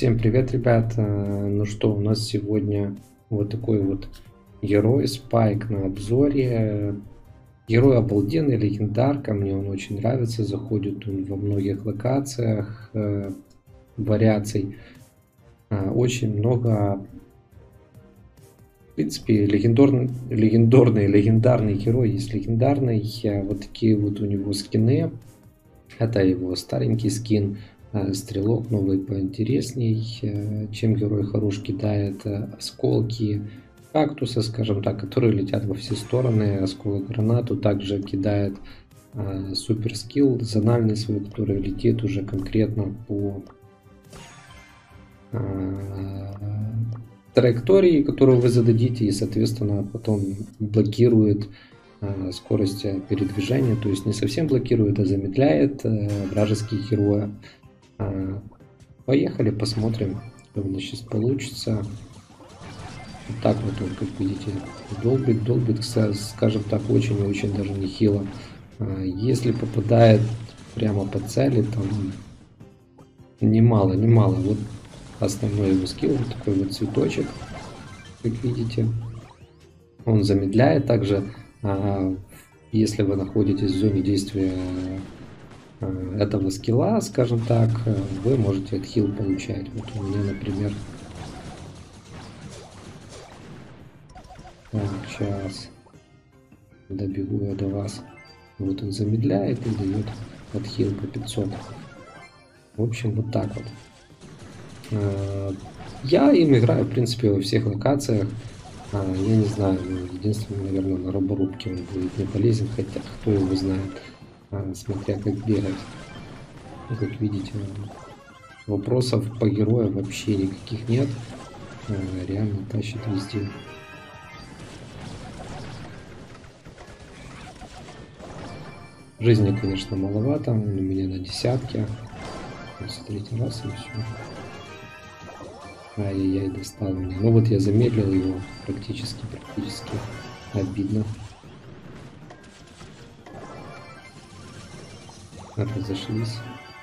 Всем привет, ребят! Ну что, у нас сегодня вот такой вот герой, Спайк на обзоре. Герой обалденный, легендарка, мне он очень нравится, заходит он во многих локациях, вариаций. Очень много, в принципе, легендарный герой есть легендарный. Вот такие вот у него скины. Это его старенький скин. Стрелок новый поинтересней, чем герой хорош, кидает осколки кактуса, скажем так, которые летят во все стороны. Осколок гранату также кидает супер скилл зональный свой, который летит уже конкретно по траектории, которую вы зададите, и соответственно потом блокирует скорость передвижения, то есть не совсем блокирует, а замедляет вражеских героев. Поехали, посмотрим, что у нас сейчас получится. Вот так вот он, как видите, долбит, скажем так, очень даже нехило. Если попадает прямо по цели, там немало. Вот основной его скилл, вот такой вот цветочек, как видите. Он замедляет также, если вы находитесь в зоне действия этого скилла, скажем так, вы можете отхил получать. Вот у меня, например, так, сейчас добегу я до вас. Вот он замедляет и дает отхил по 500. В общем, вот так вот. Я им играю, в принципе, во всех локациях. Я не знаю, единственное, наверное, на роборубке он будет не полезен, хотя кто его знает. Смотря как бегать. Как видите, вопросов по герою вообще никаких нет. Реально тащит везде. Жизни, конечно, маловато. Он у меня на десятке. Смотрите, раз и все. Ай-яй-яй, достал меня. Ну вот я замедлил его практически. Обидно. Разошлись.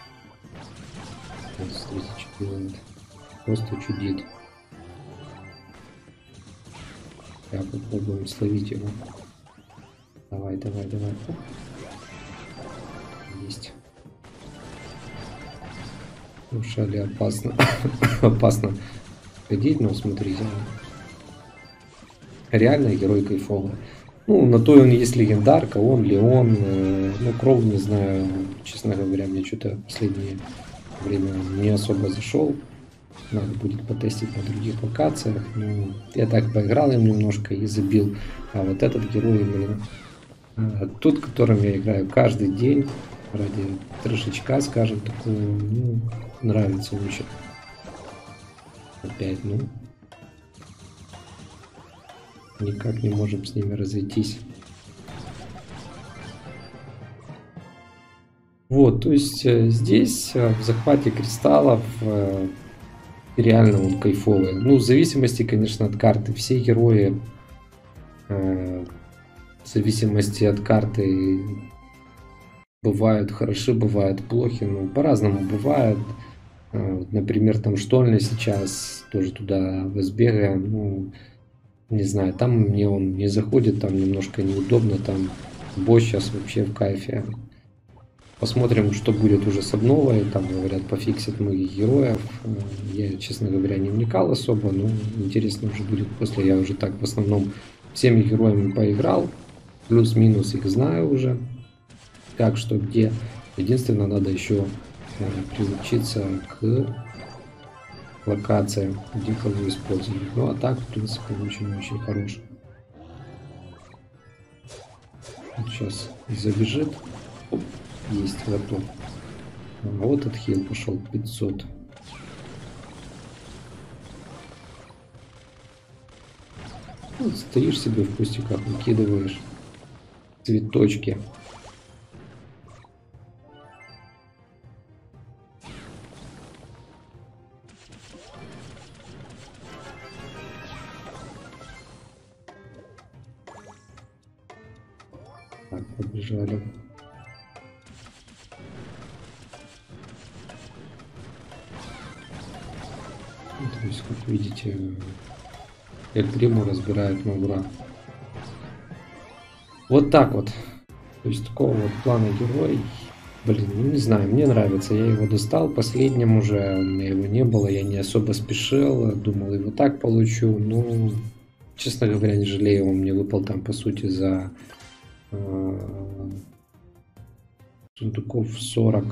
Вот, смотрите, что делает. Просто чудит. Так, попробуем словить его. Давай. Оп. Есть. Ушали, опасно. Опасно ходить, но смотрите. Реально герой кайфовый. Ну, на то он есть легендарка, он ли он, ну, Кров, не знаю, честно говоря, мне что-то в последнее время не особо зашел. Надо будет потестить на других локациях. Ну, я так поиграл им немножко и забил. А вот этот герой именно тот, которым я играю каждый день, ради трешечка, скажем, такого, ну, нравится очень. Опять, ну. Никак не можем с ними разойтись. Вот, то есть здесь в захвате кристаллов реально он кайфовый. Ну, в зависимости, конечно, от карты. Все герои в зависимости от карты бывают хороши, бывают плохи. Ну, по-разному бывает. Например, там штольня сейчас тоже туда возбегаем. Ну, не знаю, там мне он не заходит, там немножко неудобно, там босс сейчас вообще в кайфе. Посмотрим, что будет уже с обновой, там, говорят, пофиксят многих героев. Я, честно говоря, не вникал особо, но интересно уже будет после. Я уже так в основном всеми героями поиграл, плюс-минус их знаю уже, как, что, где. Единственное, надо еще приучиться к локациям, где кого использовать. Ну а так, в принципе, очень-очень хорош. Вот сейчас забежит. Оп, есть, готов. А вот отхил пошел 500. Вот стоишь себе в кустиках, выкидываешь цветочки. Так, побежали. То есть, как видите, Эльгриму разбирают на ура. Вот так вот. То есть, такого вот плана герой. Блин, ну не знаю, мне нравится. Я его достал последним уже, у меня его не было, я не особо спешил. Думал, его так получу. Ну, честно говоря, не жалею. Он мне выпал там, по сути, за сундуков 40.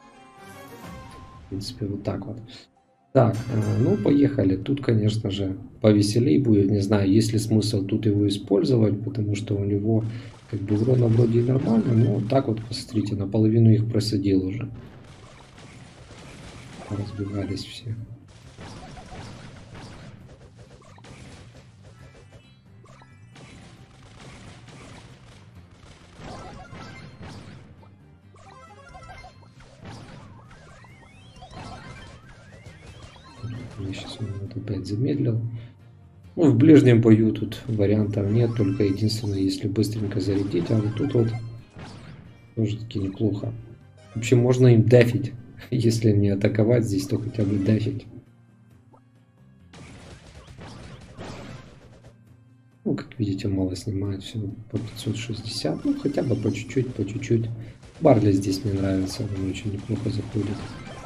В принципе, вот так вот. Так, ну поехали. Тут, конечно же, повеселей будет. Не знаю, есть ли смысл тут его использовать, потому что у него как бы урона вроде и нормально, но вот так вот, посмотрите, наполовину их просадил уже. Разбегались все. Я сейчас вот опять замедлил. Ну, в ближнем бою тут вариантов нет, только единственное, если быстренько зарядить, а вот тут вот тоже таки неплохо. В общем, можно им дефить, если не атаковать здесь, то хотя бы дефить. Ну, как видите, мало снимает, всего по 560, ну, хотя бы по чуть-чуть, по чуть-чуть. Барли здесь мне нравится, он очень неплохо заходит.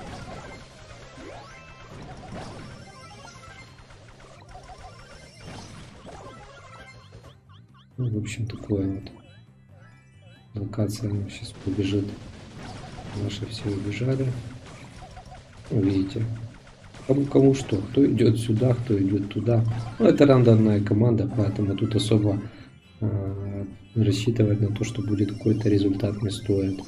Ну, в общем, такое вот. Локация сейчас побежит. Наши все убежали. Ну, видите. Кому что. Кто идет сюда, кто идет туда. Ну, это рандомная команда, поэтому тут особо рассчитывать на то, что будет какой-то результат, не стоит.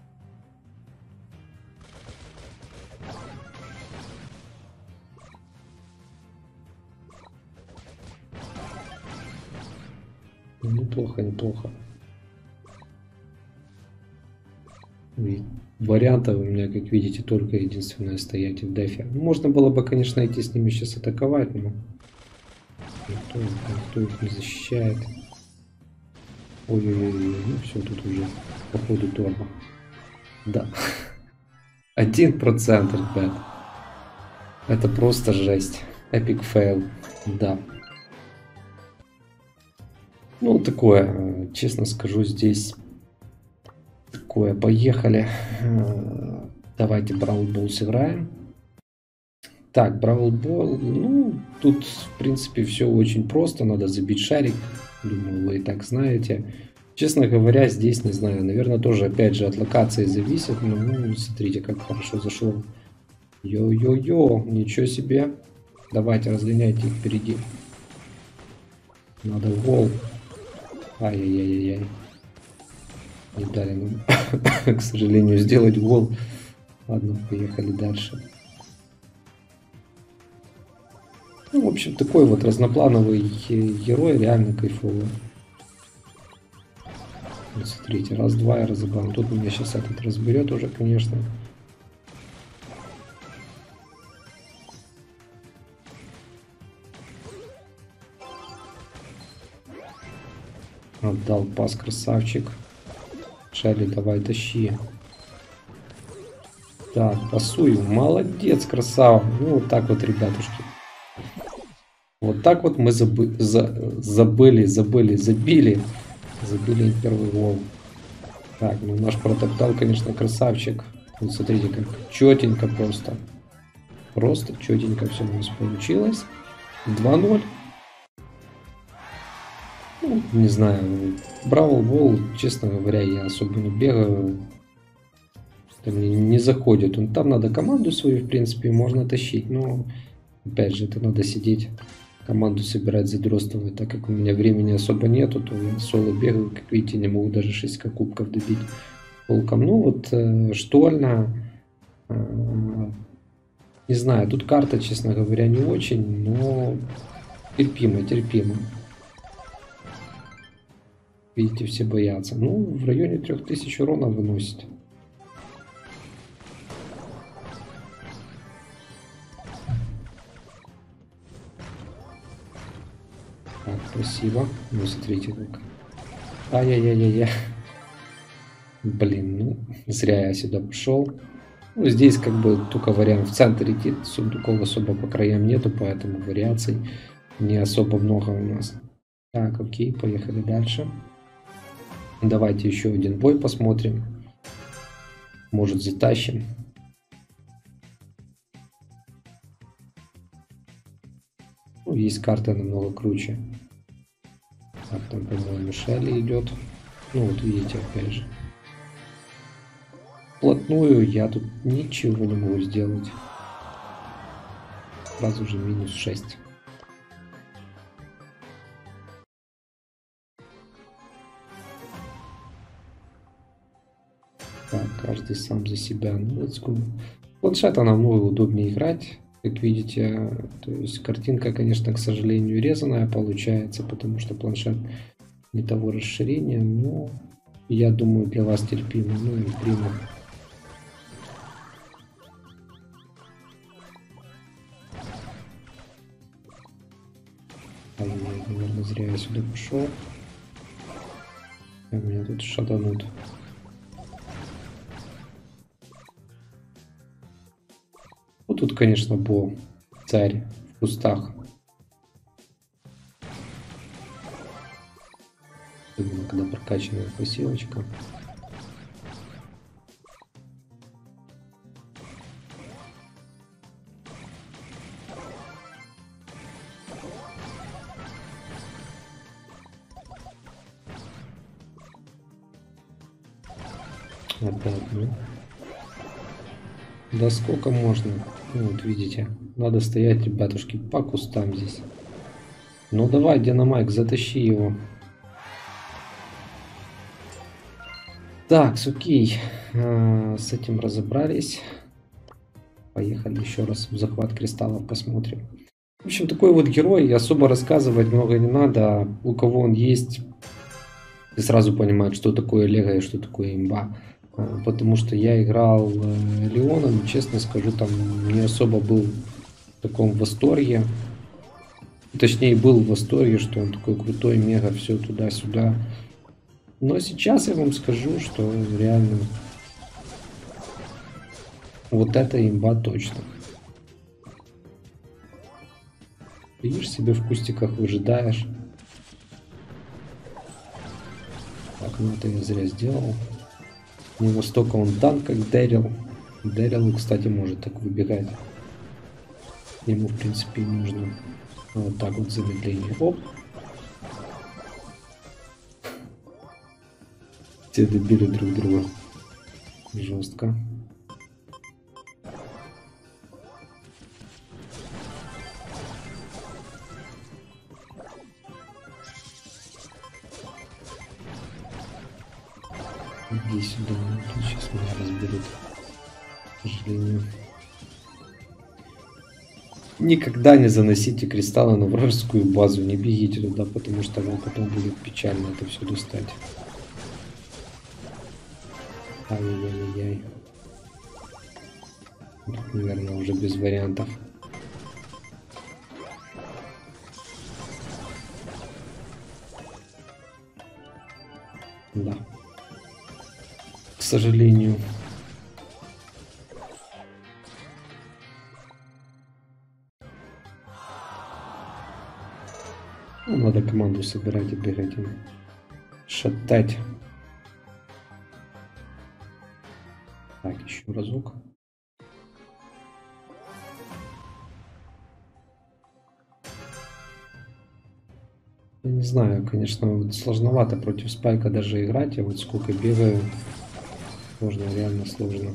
Неплохо, неплохо. И вариантов у меня, как видите, только единственное стоять в дефе. Можно было бы, конечно, идти с ними сейчас атаковать, но никто их не защищает. Ой-ой-ой, ну все, тут уже походу торба. Да. 1%, ребят. Это просто жесть. Epic fail. Да. Ну, такое, честно скажу, здесь такое, поехали. Давайте Brawl Ball сыграем. Так, Brawl Ball, ну, тут, в принципе, все очень просто, надо забить шарик, думаю, вы и так знаете. Честно говоря, здесь, не знаю, наверное, тоже, опять же, от локации зависит, но, ну, смотрите, как хорошо зашло. Йо-йо-йо, ничего себе. Давайте, разгоняйте их впереди. Надо гол. Ай-яй-яй-яй. Не дали нам, к сожалению, сделать гол. Ладно, поехали дальше. Ну, в общем, такой вот разноплановый герой, реально кайфовый. Вот смотрите, раз-два я разобрал. Тут меня сейчас этот разберет уже, конечно. Отдал пас, красавчик. Шелли, давай, тащи. Так, пасую. Молодец, красава. Ну, вот так вот, ребятушки. Вот так вот мы забили первый гол. Так, ну наш протоптал, конечно, красавчик. Вот смотрите, как четенько просто. Просто четенько все у нас получилось. 2-0. Ну, не знаю, Brawl Ball, честно говоря, я особо не бегаю. Это мне не заходит. Там надо команду свою, в принципе, можно тащить. Но, опять же, это надо сидеть, команду собирать, задротствовать. Так как у меня времени особо нету, то я соло бегаю. Как видите, не могу даже 6 кубков добить толком. Ну вот, штольно. Не знаю, тут карта, честно говоря, не очень, но терпимо, терпимо. Видите, все боятся. Ну, в районе 3000 урона выносит. Так, спасибо. Ну, смотрите, как. Ай-яй-яй-яй-яй. Блин, ну, зря я сюда пошел. Ну, здесь как бы только вариант в центр идти, сундуков особо по краям нету, поэтому вариаций не особо много у нас. Так, окей, поехали дальше. Давайте еще один бой посмотрим. Может, затащим. Ну, есть карта намного круче. Так, там, по-моему, Шелли идет. Ну, вот видите, опять же. Вплотную я тут ничего не могу сделать. Сразу же минус 6. Так, каждый сам за себя. Ну, let's go. Планшета намного удобнее играть, как видите. То есть картинка, конечно, к сожалению, резаная получается, потому что планшет не того расширения. Но я думаю, для вас терпимо. Ну и приму. Наверное, зря я сюда пошел. Меня тут шатанут. Вот тут, конечно, Бо, царь в кустах. Именно когда прокачанная пассивочка. Опять, ну. Да сколько можно? Ну, вот видите. Надо стоять, ребятушки, по кустам здесь. Ну давай, Динамайк, затащи его. Так, окей. С этим разобрались. Поехали еще раз в захват кристаллов посмотрим. В общем, такой вот герой. Особо рассказывать много не надо. У кого он есть, ты сразу понимаешь, что такое Лего и что такое имба. Потому что я играл Леоном, честно скажу, там не особо был в таком восторге. Точнее, был в восторге, что он такой крутой, мега, все туда-сюда. Но сейчас я вам скажу, что реально вот это имба точно. Видишь, себе в кустиках выжидаешь. Так, ну это я зря сделал. Не настолько он танк, как Дэрил. Дэрил, кстати, может так выбегать. Ему, в принципе, нужно вот так вот замедление. Оп. Все добили друг друга. Жестко. Иди сюда, тут сейчас меня разберут. К сожалению. Никогда не заносите кристаллы на вражескую базу, не бегите туда, потому что вам потом будет печально это все достать. Ай-яй-яй. Тут, наверное, уже без вариантов. Да. К сожалению. Ну, надо команду собирать и бегать им. Шатать. Так, еще разок. Я не знаю, конечно, вот сложновато против спайка даже играть. Я вот сколько бегаю, сложно, реально сложно.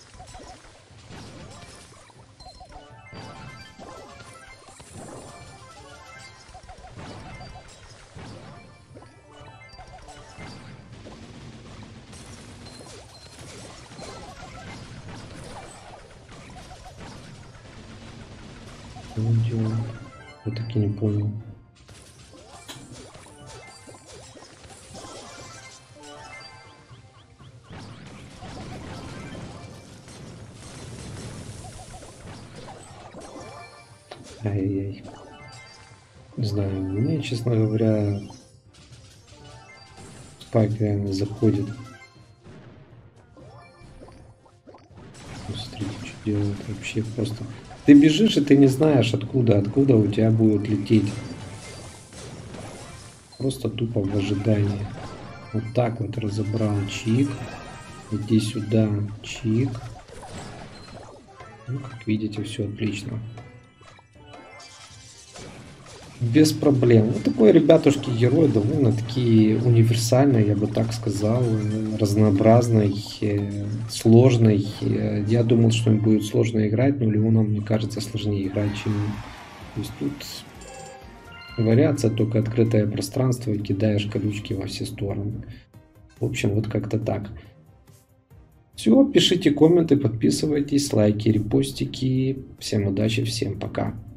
Я таки не понял. Ай-яй-яй. Не знаю, мне, честно говоря, спайк реально заходит. Смотри, делают вообще просто. Ты бежишь, и ты не знаешь, откуда у тебя будет лететь. Просто тупо в ожидании. Вот так вот разобрал. Чик. Иди сюда. Чик. Ну, как видите, все отлично. Без проблем. Вот такой, ребятушки, герой довольно-таки универсальный, я бы так сказал, разнообразный, сложный. Я думал, что им будет сложно играть, но Леоном, мне кажется, сложнее играть, чем... То есть тут вариация только открытое пространство и кидаешь колючки во все стороны. В общем, вот как-то так. Все, пишите комменты, подписывайтесь, лайки, репостики. Всем удачи, всем пока.